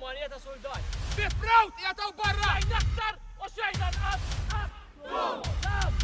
8 soldater. Vet bra! Jag tar bara! Jag naktar och tjejen upp! Gå!